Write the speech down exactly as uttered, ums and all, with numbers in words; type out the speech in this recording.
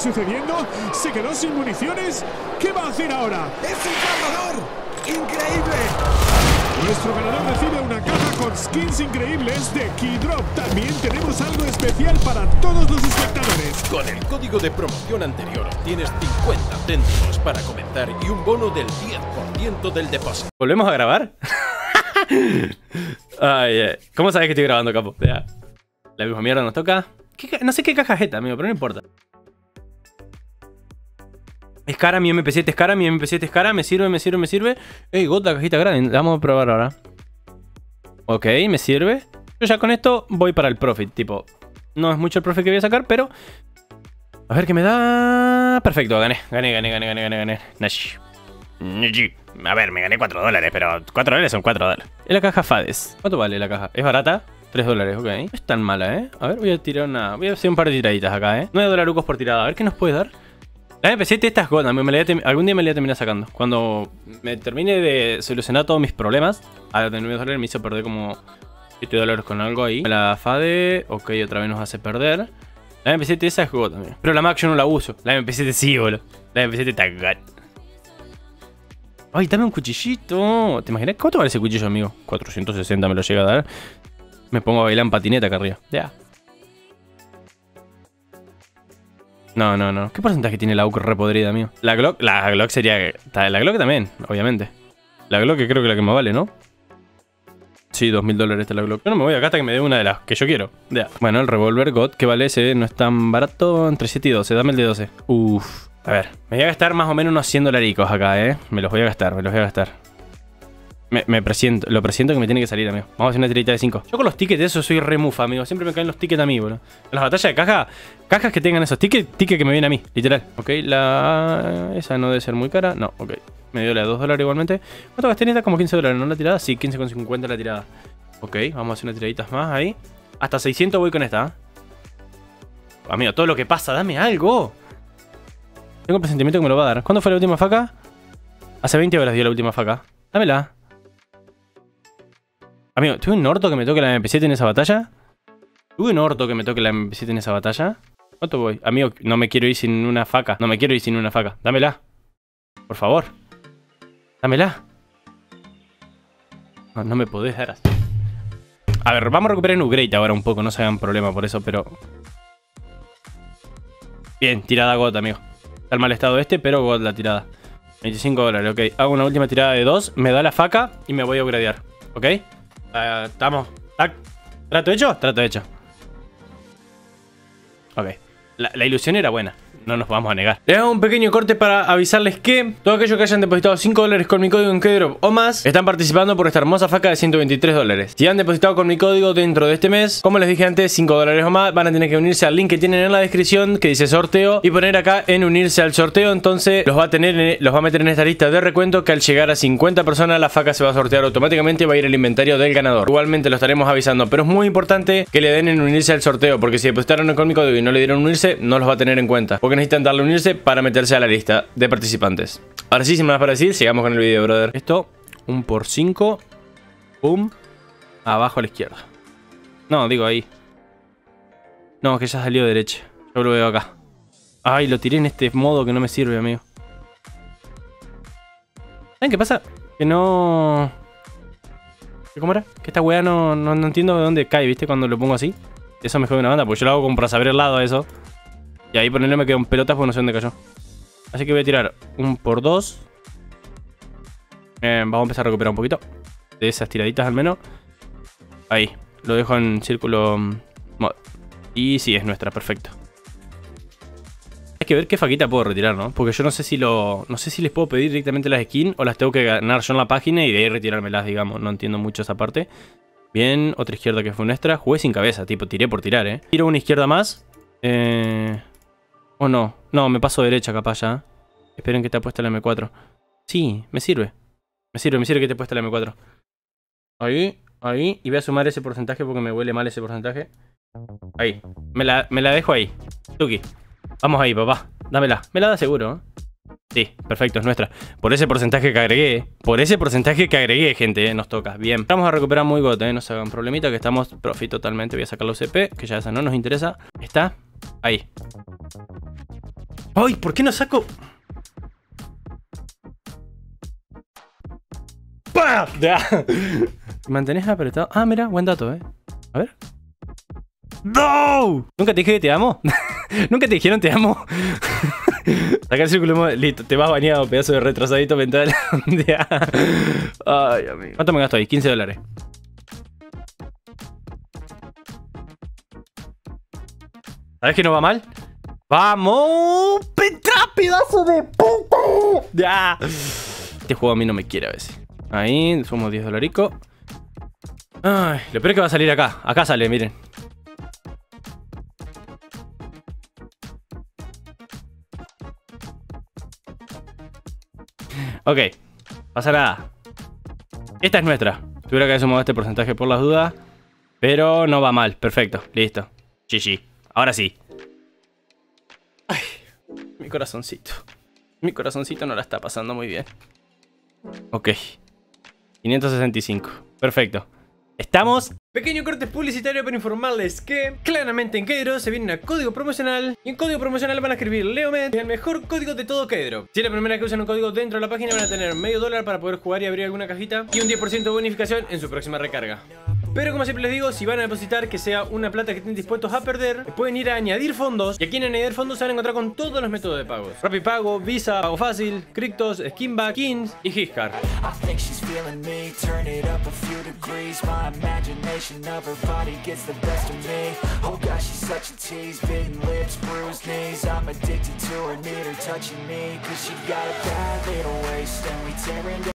sucediendo? ¿Se quedó sin municiones? ¿Qué va a hacer ahora? ¡Es el ganador! ¡Increíble! Nuestro ganador recibe una caja con skins increíbles de Keydrop. También tenemos algo especial para todos los espectadores. Con el código de promoción anterior tienes cincuenta céntimos para comenzar y un bono del diez por ciento del depósito. ¿Volvemos a grabar? Ay, ay. ¿Cómo sabes que estoy grabando, capo? Ya. La misma mierda nos toca. ¿Qué, no sé qué caja es esta, amigo, pero no importa. Es cara, mi M P siete es cara, mi M P siete es cara. Me sirve, me sirve, me sirve. Ey, God, la cajita grande. La vamos a probar ahora. Ok, me sirve. Yo ya con esto voy para el profit. Tipo, no es mucho el profit que voy a sacar, pero... A ver qué me da... Perfecto, gané. Gané, gané, gané, gané, gané, gané. Nash. A ver, me gané cuatro dólares, pero cuatro dólares son cuatro dólares. Es la caja Fades. ¿Cuánto vale la caja? ¿Es barata? tres dólares, ok. No es tan mala, ¿eh? A ver, voy a tirar una... Voy a hacer un par de tiraditas acá, ¿eh? nueve dolarucos por tirada. A ver qué nos puede dar. La M P siete esta es God. Algún día me la voy a terminar sacando. Cuando me termine de solucionar todos mis problemas. A de nueve dólares me hizo perder como siete dólares con algo ahí. La Fade, ok, otra vez nos hace perder. La M P siete esa es God también. Pero la Mac yo no la uso. La M P siete sí, boludo. La M P siete está God. Ay, dame un cuchillito. ¿Te imaginas? ¿Cuánto vale ese cuchillo, amigo? cuatrocientos sesenta me lo llega a dar. Me pongo a bailar en patineta acá arriba. Ya. No, no, no. ¿Qué porcentaje tiene la U C repodrida, amigo? La Glock, la Glock sería... La Glock también, obviamente. La Glock que creo que es la que más vale, ¿no? Sí, dos mil dólares esta la Glock. Yo no me voy acá hasta que me dé una de las que yo quiero. Ya. Bueno, el revólver God, que vale ese, no es tan barato. Entre siete y doce. Dame el de doce. Uff. A ver, me voy a gastar más o menos unos cien dolaricos acá, ¿eh? Me los voy a gastar, me los voy a gastar. Me, me presiento, lo presiento que me tiene que salir, amigo. Vamos a hacer una tirita de cinco. Yo con los tickets de eso soy re mufa, amigo. Siempre me caen los tickets a mí, boludo. En las batallas de caja, cajas que tengan esos tickets, tickets que me vienen a mí, literal. Ok, la... Esa no debe ser muy cara. No, ok. Me dio la de dos dólares igualmente. ¿Cuánto gasté en esta? Como quince dólares, ¿no? La tirada. Sí, quince con cincuenta la tirada. Ok, vamos a hacer unas tiraditas más ahí. Hasta seiscientos voy con esta, ¿eh? Amigo, todo lo que pasa, dame algo. Tengo el presentimiento que me lo va a dar. ¿Cuándo fue la última faca? Hace veinte horas dio la última faca. Dámela. Amigo, ¿tuve un orto que me toque la M P siete en esa batalla? ¿Tuve un orto que me toque la M P siete en esa batalla? ¿Cuánto voy? Amigo, no me quiero ir sin una faca. No me quiero ir sin una faca. Dámela. Por favor. Dámela. No, no me podés dar así. A ver, vamos a recuperar en upgrade ahora un poco. No se hagan problema por eso, pero... Bien, tirada God, amigo. Está en mal estado este, pero God la tirada. veinticinco dólares, ok. Hago una última tirada de dos. Me da la faca y me voy a upgradear. ¿Ok? Uh, estamos. ¿Trato hecho? Trato hecho. Ok. La, la ilusión era buena. No nos vamos a negar. Les hago un pequeño corte para avisarles que todos aquellos que hayan depositado cinco dólares con mi código en Keydrop o más están participando por esta hermosa faca de ciento veintitrés dólares. Si han depositado con mi código dentro de este mes, como les dije antes, cinco dólares o más, van a tener que unirse al link que tienen en la descripción que dice sorteo y poner acá en unirse al sorteo. Entonces los va a tener, en, los va a meter en esta lista de recuento que al llegar a cincuenta personas la faca se va a sortear automáticamente y va a ir el inventario del ganador. Igualmente lo estaremos avisando, pero es muy importante que le den en unirse al sorteo porque si depositaron con mi código y no le dieron unirse, no los va a tener en cuenta porque necesitan darle unirse para meterse a la lista de participantes. Ahora sí, sin más para decir, sigamos con el video, brother. Esto, un por cinco. Pum. Abajo a la izquierda. No, digo ahí. No, que ya salió derecha. Yo lo veo acá. Ay, lo tiré en este modo que no me sirve, amigo. ¿Saben qué pasa? Que no... ¿Cómo era? Que esta weá no, no, no entiendo de dónde cae, ¿viste? Cuando lo pongo así. Eso me jode una banda, porque yo lo hago como para saber el lado de eso. Y ahí ponerle me quedo en pelotas porque no sé dónde cayó. Así que voy a tirar un por dos. Eh, vamos a empezar a recuperar un poquito de esas tiraditas al menos. Ahí, lo dejo en círculo mod. Y sí, es nuestra, perfecto. Hay que ver qué faquita puedo retirar, ¿no? Porque yo no sé si lo... No sé si les puedo pedir directamente las skins o las tengo que ganar yo en la página y de ahí retirármelas, digamos. No entiendo mucho esa parte. Bien, otra izquierda que fue nuestra. Jugué sin cabeza, tipo, tiré por tirar, ¿eh? Tiro una izquierda más. Eh... ¿O no? No, me paso derecha capaz ya. Esperen que te ha puesto la M cuatro. Sí, me sirve. Me sirve, me sirve que te he puesto la M cuatro. Ahí, ahí. Y voy a sumar ese porcentaje porque me huele mal ese porcentaje. Ahí. Me la, me la dejo ahí. Tuki. Vamos ahí, papá. Dámela. Me la da seguro, ¿eh? Sí, perfecto, es nuestra. Por ese porcentaje que agregué. Por ese porcentaje que agregué, gente, ¿eh? Nos toca. Bien. Vamos a recuperar muy God, ¿eh? No se hagan problemita que estamos profit totalmente. Voy a sacar la U C P, que ya esa no nos interesa. Está ahí. ¡Ay! ¿Por qué no saco? ¡Pah! Ya. Mantenés apretado. Ah, mira, buen dato, eh. A ver. ¡No! ¿Nunca te dije que te amo? ¿Nunca te dijeron te amo? Saca el círculo. Listo, te vas bañado, pedazo de retrasadito mental. Ay, amigo. ¿Cuánto me gasto ahí? quince dólares. ¿Sabes que no va mal? ¡Vamos! ¡Petra, pedazo de puta! ¡Ya! Este juego a mí no me quiere a veces. Ahí, somos diez dolaricos. Ay, lo peor es que va a salir acá. Acá sale, miren. Ok, pasa nada. Esta es nuestra. Tuviera que haber sumado este porcentaje por las dudas. Pero no va mal, perfecto, listo. G G, ahora sí. Ay, mi corazoncito. Mi corazoncito no la está pasando muy bien. Ok, quinientos sesenta y cinco, perfecto. Estamos. Pequeño corte publicitario para informarles que claramente en Keydrop se viene un código promocional. Y en código promocional van a escribir Leomed, el mejor código de todo Keydrop. Si es la primera vez que usan un código dentro de la página, van a tener medio dólar para poder jugar y abrir alguna cajita y un diez por ciento de bonificación en su próxima recarga. Pero como siempre les digo, si van a depositar que sea una plata que estén dispuestos a perder, pueden ir a añadir fondos. Y aquí en añadir fondos se van a encontrar con todos los métodos de pagos: Rapipago, Visa, Pago Fácil, Criptos, Skinback, Kins y Giftcard. Of her body gets the best of me. Oh gosh, she's such a tease. Bitten lips, bruised knees. I'm addicted to her, need her touching me. Cause she got a bad little waist and we tearing down.